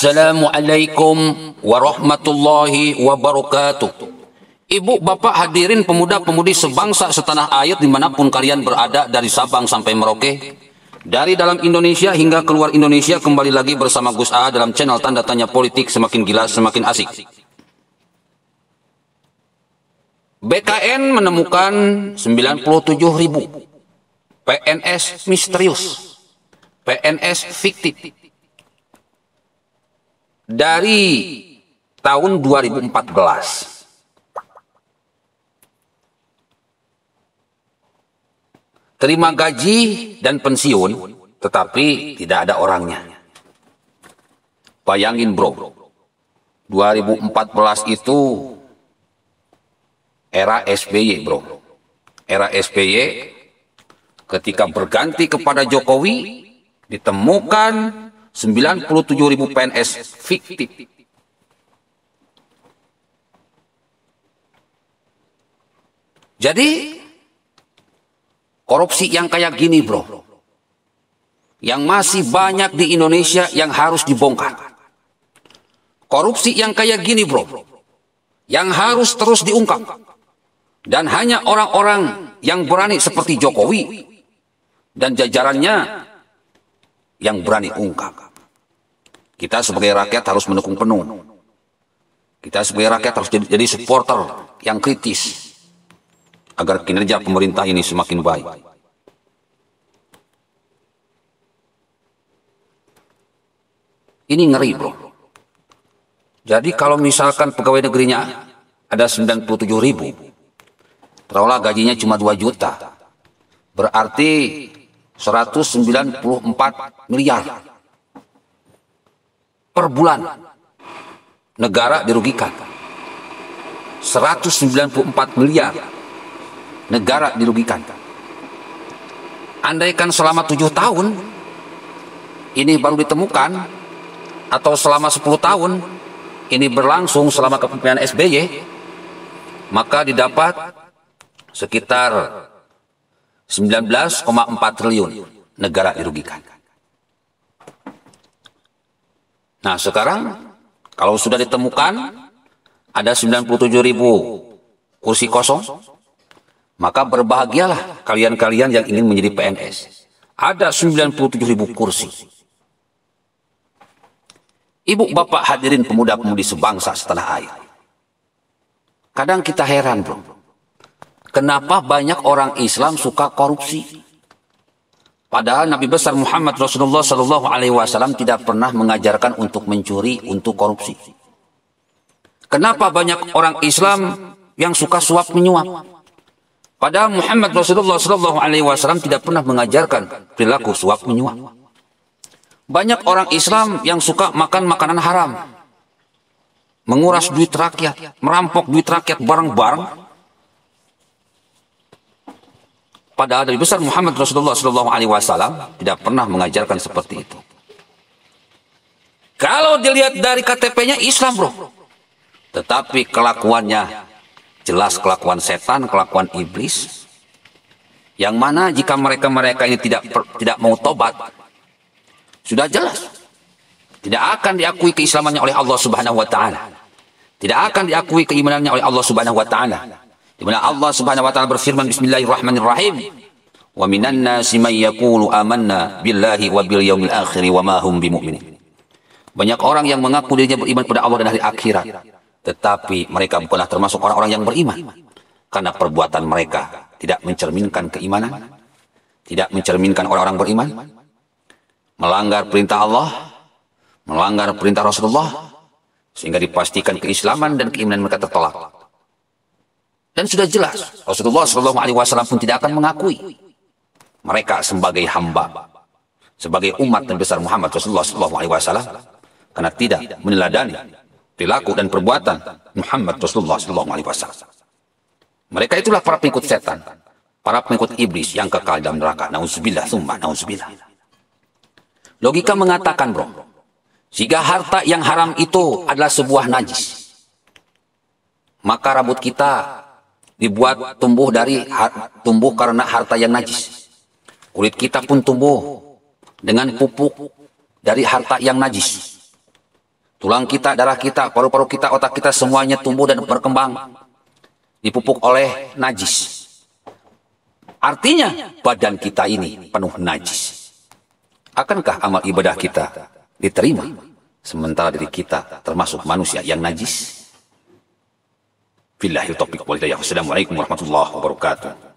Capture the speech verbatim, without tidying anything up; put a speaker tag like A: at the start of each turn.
A: Assalamualaikum warahmatullahi wabarakatuh. Ibu, bapak, hadirin pemuda-pemudi sebangsa setanah air dimanapun kalian berada, dari Sabang sampai Merauke, dari dalam Indonesia hingga keluar Indonesia, kembali lagi bersama Gus A dalam channel Tanda Tanya Politik, semakin gila semakin asik. B K N menemukan sembilan puluh tujuh ribu P N S misterius, P N S fiktif dari tahun dua ribu empat belas. Terima gaji dan pensiun, tetapi tidak ada orangnya. Bayangin bro, dua ribu empat belas itu era S B Y bro. Era S B Y ketika berganti kepada Jokowi, ditemukan sembilan puluh tujuh ribu P N S fiktif. Jadi korupsi yang kayak gini bro, yang masih banyak di Indonesia yang harus dibongkar. Korupsi yang kayak gini bro, yang harus terus diungkap. Dan hanya orang-orang yang berani seperti Jokowi dan jajarannya yang berani ungkap. Kita sebagai rakyat harus mendukung penuh. Kita sebagai rakyat harus jadi, jadi supporter yang kritis agar kinerja pemerintah ini semakin baik. Ini ngeri bro. Jadi kalau misalkan pegawai negerinya ada sembilan puluh tujuh ribu, terolah gajinya cuma dua juta, berarti seratus sembilan puluh empat miliar per bulan negara dirugikan. Seratus sembilan puluh empat miliar negara dirugikan. Andaikan selama tujuh tahun ini baru ditemukan, atau selama sepuluh tahun ini berlangsung selama kepemimpinan S B Y, maka didapat sekitar sembilan belas koma empat triliun negara dirugikan. Nah sekarang kalau sudah ditemukan ada sembilan puluh tujuh ribu kursi kosong, maka berbahagialah kalian-kalian yang ingin menjadi P N S. Ada sembilan puluh tujuh ribu kursi. Ibu, bapak, hadirin pemuda-pemudi sebangsa setanah air. Kadang kita heran bro, kenapa banyak orang Islam suka korupsi? Padahal Nabi besar Muhammad Rasulullah Shallallahu Alaihi Wasallam tidak pernah mengajarkan untuk mencuri, untuk korupsi. Kenapa banyak orang Islam yang suka suap menyuap? Padahal Muhammad Rasulullah Shallallahu Alaihi Wasallam tidak pernah mengajarkan perilaku suap menyuap. Banyak orang Islam yang suka makan makanan haram, menguras duit rakyat, merampok duit rakyat bareng-bareng. Padahal Nabi besar Muhammad Rasulullah Shallallahu Alaihi Wasallam tidak pernah mengajarkan seperti itu. Kalau dilihat dari K T P-nya Islam bro, tetapi kelakuannya jelas kelakuan setan, kelakuan iblis. Yang mana jika mereka-mereka ini tidak tidak mau tobat, sudah jelas tidak akan diakui keislamannya oleh Allah Subhanahu wa taala. Tidak akan diakui keimanannya oleh Allah Subhanahu wa taala. Di mana Allah Subhanahu wa taala berfirman, bismillahirrahmanirrahim, wa minan nasi may yaqulu amanna billahi wa bil yaumil akhir wa ma hum bimumin. Banyak orang yang mengaku dirinya beriman kepada Allah dan hari akhirat, tetapi mereka bukanlah termasuk orang-orang yang beriman, karena perbuatan mereka tidak mencerminkan keimanan, tidak mencerminkan orang-orang beriman. Melanggar perintah Allah, melanggar perintah Rasulullah, sehingga dipastikan keislaman dan keimanan mereka tertolak. Dan sudah jelas Rasulullah Shallallahu Alaihi Wasallam pun tidak akan mengakui mereka sebagai hamba, sebagai umat Nabi besar Muhammad Rasulullah Shallallahu Alaihi Wasallam, karena tidak meneladani perilaku dan perbuatan Muhammad Rasulullah Shallallahu Alaihi Wasallam. Mereka itulah para pengikut setan, para pengikut iblis yang kekal dalam neraka. Nauzubillah, tsumma nauzubillah. Logika mengatakan bro, jika harta yang haram itu adalah sebuah najis, maka rambut kita dibuat tumbuh dari tumbuh karena harta yang najis. Kulit kita pun tumbuh dengan pupuk dari harta yang najis. tulang kita, darah kita, paru-paru kita, otak kita semuanya tumbuh dan berkembang, dipupuk oleh najis. Artinya badan kita ini penuh najis. Akankah amal ibadah kita diterima sementara diri kita termasuk manusia yang najis? Billahil taufiq wal hidayah. Wassalamualaikum warahmatullahi wabarakatuh.